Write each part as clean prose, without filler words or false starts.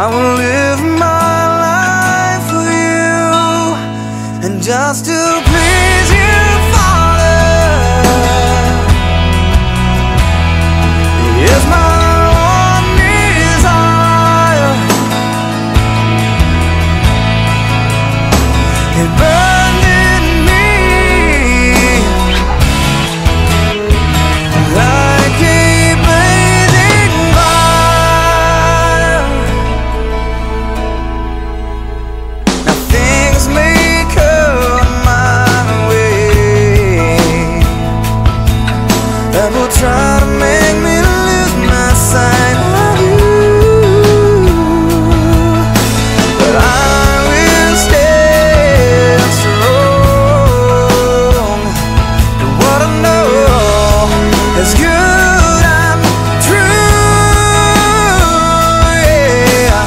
will live my life for you, and just to please you, Father, is my one desire. It burned in me like a blazing fire. Now things may come my way that will try to make me lose my sight of you, but I will stand strong to what I know is good and true. Yeah,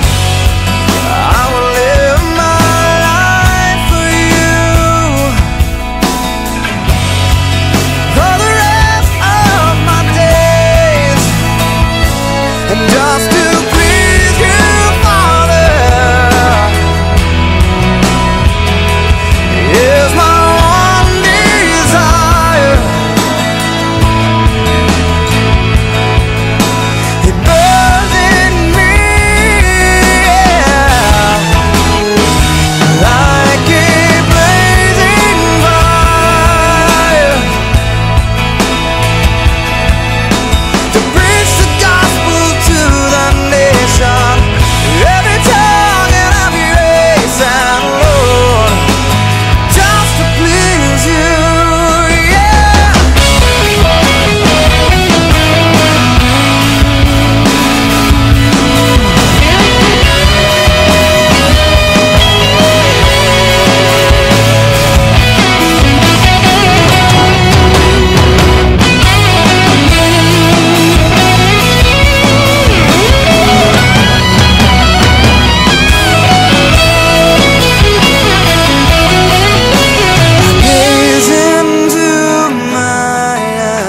I will live my life for you for the rest of my days, and just to please you, Father, is my one desire. It burns in me, yeah, like a blazing fire, to preach the gospel to the nation, every tongue and every race, and Lord, just to please you, yeah. Gaze into my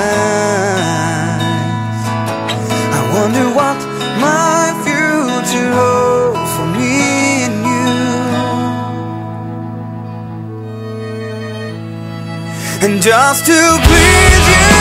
eyes, I wonder what my future holds for me and you, and just to please you,